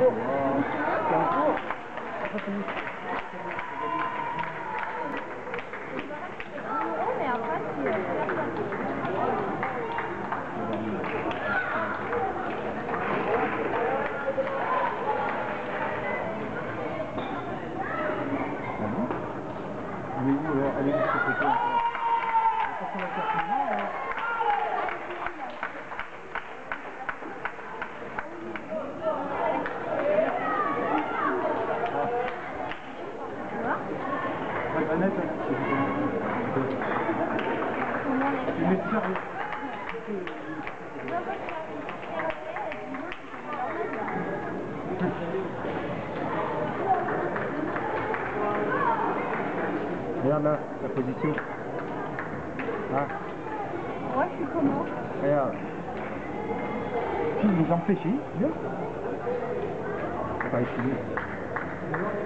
Mais où alors? Allez, vous faites quoi? Regarde là, la position. Ah. Ouais, je suis comment? Regarde. Les jambes fléchies, bien. Pas ici.